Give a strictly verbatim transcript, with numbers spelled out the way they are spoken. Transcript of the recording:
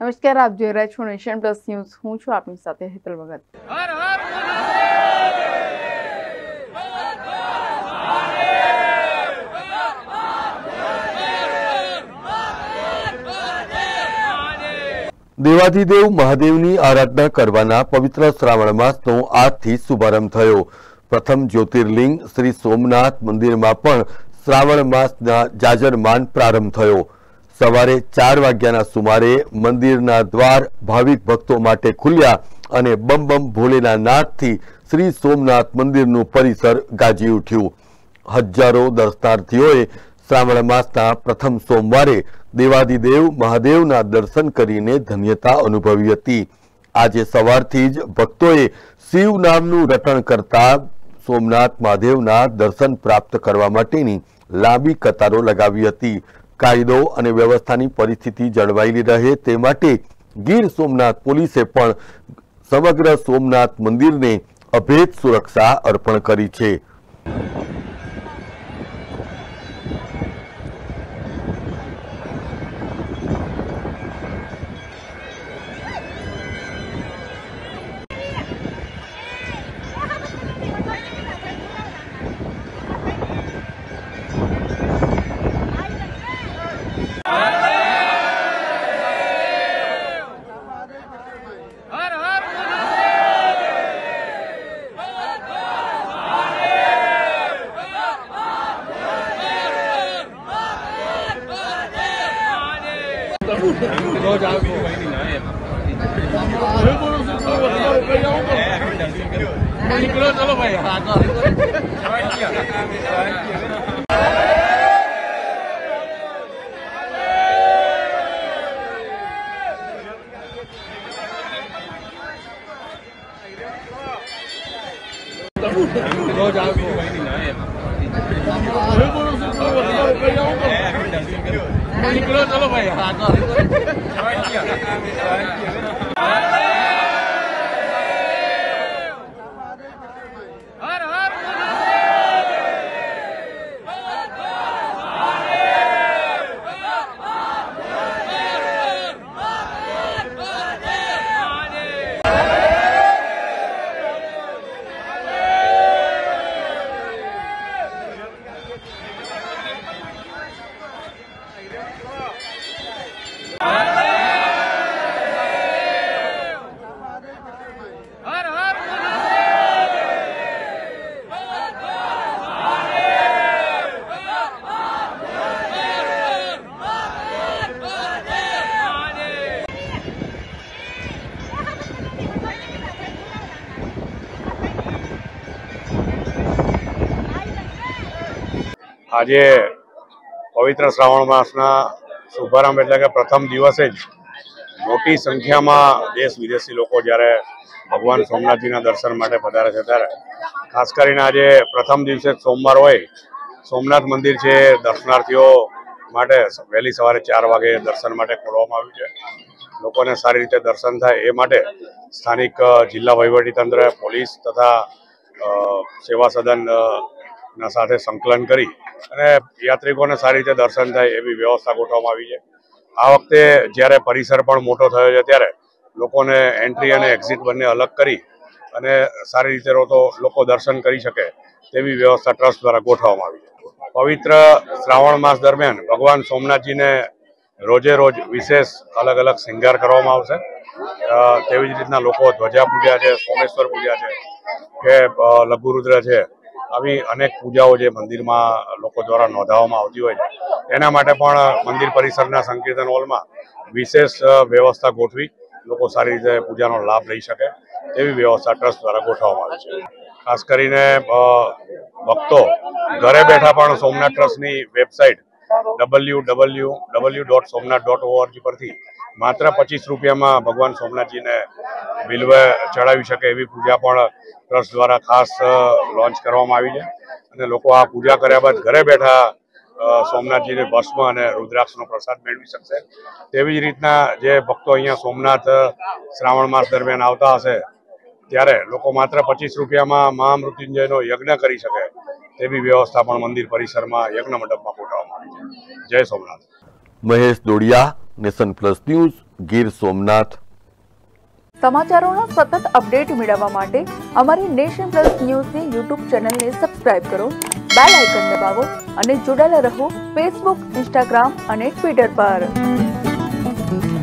નમસ્કાર, આપ જોઈ રહ્યા છો નેશન પ્લસ ન્યૂઝ। હું છું આપની સાથે હેતલ ભગત। હર હર દેવાધિદેવ મહાદેવની આરાધના કરવાના પવિત્ર શ્રાવણ માસનો આજથી શુભારંભ થયો। પ્રથમ જ્યોતિર્લિંગ શ્રી સોમનાથ મંદિરમાં પણ શ્રાવણ માસના જાજરમાન પ્રારંભ થયો। સવારે ચાર વાગ્યાના સુમારે મંદિરના દ્વાર ભાવિક ભક્તો માટે ખુલ્યા અને બમ બમ ભોલેના નાદથી શ્રી સોમનાથ મંદિરનું પરિસર ગાજી ઉઠ્યું। હજારો દર્શનાર્થીઓએ શ્રાવણ માસના પ્રથમ સોમવારે દેવાધિદેવ મહાદેવના દર્શન કરીને ધન્યતા અનુભવી હતી। આજે સવારથી જ ભક્તોએ શિવ નામનું રટણ કરતા સોમનાથ મહાદેવના દર્શન પ્રાપ્ત કરવા માટેની લાંબી કતારો લગાવી હતી। કાયદો અને વ્યવસ્થાની પરિસ્થિતિ જળવાયેલી રહે તે માટે ગીર સોમનાથ પોલીસે પણ સમગ્ર સોમનાથ મંદિરને અભેદ સુરક્ષા અર્પણ કરી છે। चलो भाई चलो भाई આજે પવિત્ર શ્રાવણ માસના શુભારંભ એટલે કે પ્રથમ દિવસે જ મોટી સંખ્યામાં દેશ વિદેશી લોકો જ્યારે ભગવાન સોમનાથજીના દર્શન માટે પધારે છે ત્યારે ખાસ કરીને આજે પ્રથમ દિવસે સોમવાર હોય સોમનાથ મંદિર છે દર્શનાર્થીઓ માટે વહેલી સવારે ચાર વાગે દર્શન માટે ખોલવામાં આવ્યું છે। લોકોને સારી રીતે દર્શન થાય એ માટે સ્થાનિક જિલ્લા વહીવટીતંત્ર પોલીસ તથા સેવા સદન ના સાથે સંકલન કરી અને યાત્રિકોને સારી રીતે દર્શન થાય એવી વ્યવસ્થા ગોઠવવામાં આવી છે। આ વખતે જ્યારે પરિસર પણ મોટો થયો છે ત્યારે લોકોને એન્ટ્રી અને એક્ઝિટ બંને અલગ કરી અને સારી રીતે લોકો દર્શન કરી શકે તેવી વ્યવસ્થા ટ્રસ્ટ દ્વારા ગોઠવવામાં આવી છે। પવિત્ર શ્રાવણ માસ દરમિયાન ભગવાન સોમનાથજીને રોજે રોજ વિશેષ અલગ અલગ શૃંગાર કરવામાં આવશે। તેવી જ રીતના લોકો ધ્વજા પૂજ્યા છે, સોમેશ્વર પૂજ્યા છે કે લઘુરુદ્ર છે, આવી અનેક પૂજાઓ જે મંદિરમાં લોકો દ્વારા નોંધાવવામાં આવતી હોય છે એના માટે પણ મંદિર પરિસરના સંકીર્તન હોલમાં વિશેષ વ્યવસ્થા ગોઠવી લોકો સારી રીતે પૂજાનો લાભ લઈ શકે તેવી વ્યવસ્થા ટ્રસ્ટ દ્વારા ગોઠવવામાં આવી છે। ખાસ કરીને ભક્તો ઘરે બેઠા પણ સોમનાથ ટ્રસ્ટની website W W W dot Somnath dot ORG પરથી માત્ર પચીસ રૂપિયામાં ભગવાન સોમનાથજીને બિલ્વે ચડાવી શકે એવી પૂજા પણ ટ્રસ્ટ દ્વારા ખાસ લોન્ચ કરવામાં આવી છે અને લોકો આ પૂજા કર્યા બાદ ઘરે બેઠા સોમનાથજીને ભસ્મ અને રુદ્રાક્ષનો પ્રસાદ મેળવી શકશે। તેવી જ રીતના જે ભક્તો અહીંયા સોમનાથ શ્રાવણ માસ દરમિયાન આવતા હશે ત્યારે લોકો માત્ર પચીસ રૂપિયામાં મહામૃત્યુંજયનો યજ્ઞ કરી શકે તેવી વ્યવસ્થા પણ મંદિર પરિસરમાં યજ્ઞ મંડપમાં ગોઠવવામાં આવી છે। જય Somnath. Mahesh Dodiya, nation plus news, Gir Somnath. સમાચારોના સતત અપડેટ મેળવવા માટે અમારી નેશન પ્લસ ન્યૂઝની યુટ્યુબ ચેનલને સબસ્ક્રાઇબ કરો, બેલ આઇકન દબાવો અને જોડાયેલા રહો ફેસબુક, ઇન્સ્ટાગ્રામ અને ટ્વિટર પર।